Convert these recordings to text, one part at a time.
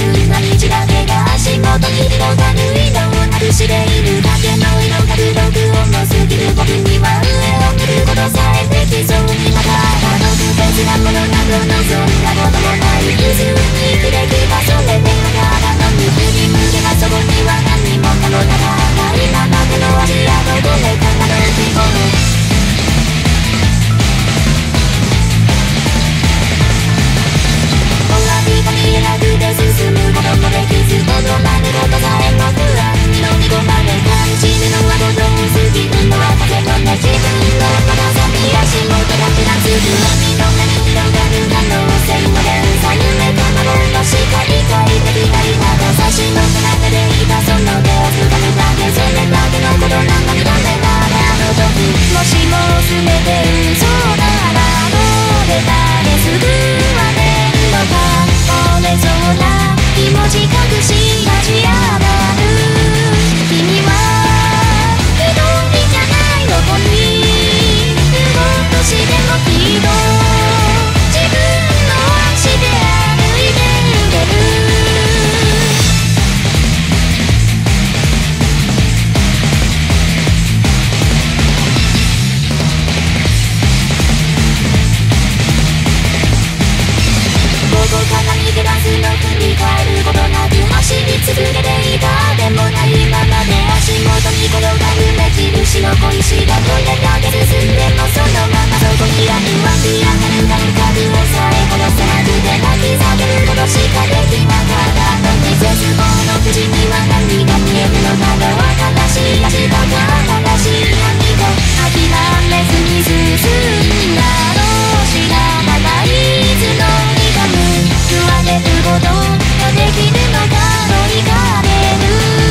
急な道だけが足元に広がる色をなくしているだけの色がく録音の過ぎる僕には上を見ることさえできそうになかった特別なものなど望んだこともない普通に生きてきたそれでもただの振り向けばそこには何もかもなかった今までの足跡どれかなの希望進むこともできずとどまることさえも不安に飲み込まれ感じるのはことを過ぎるのは風のね自分のまだ先足元がふらつく網の目に広がる可能性の連鎖夢と幻が理解できないなど差しの中でいたその手を掴むだけそれだけのことなのにダメだねあの時もしも全て嘘ならどれだけすぐはねんのか折れそうな気持ち隠し立ち上がる君は一人じゃないどこに行こうとしてもきっと自分の足で歩いてゆけるここから逃げ出すの振り返ることなく走り続けていたでもないままで足元に転がる目印の小石がどれだけ進んでもそのままそこにある湧き上がる感覚をさえ殺せなくて泣き叫ぶことしかできなかったのに絶望の口には何が見えるのかと新しい明日が新しい何か諦めずに進んだろう知らないいつの日か言われることができるのかといかれる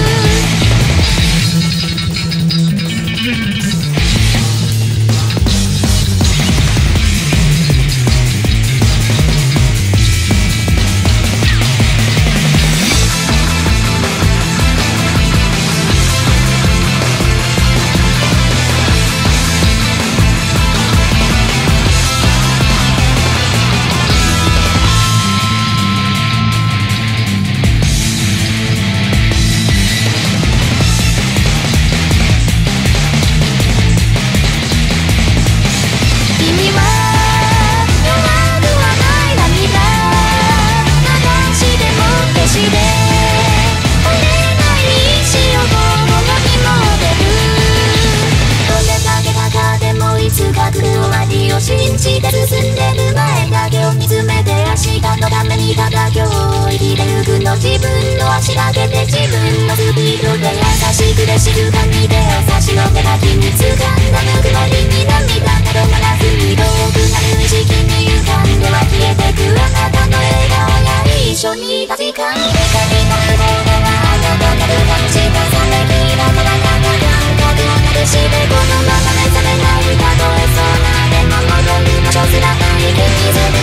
信じて進んでる前だけを見つめて明日のためにただ今日を生きてゆくの自分の足だけで自分のスピードで優しくで静かに手を差し伸べた日に掴んだぬくもりに涙などまらずに遠くなる意識に浮かんでは消えてくあなたの笑顔や一緒に確かに光の向こうではあなたの感じたさめきだから感覚をなくしてこのまま目覚めないたとえそうなでも戻りの上手なない現実